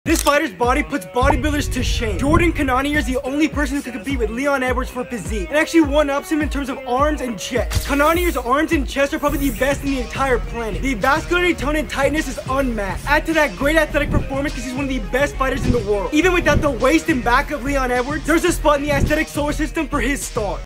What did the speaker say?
This fighter's body puts bodybuilders to shame. Cannonier is the only person who can compete with Leon Edwards for physique, and actually one-ups him in terms of arms and chest. Cannonier's arms and chest are probably the best in the entire planet. The vascularity, tone, and tightness is unmatched. Add to that great athletic performance because he's one of the best fighters in the world. Even without the waist and back of Leon Edwards, there's a spot in the aesthetic solar system for his star.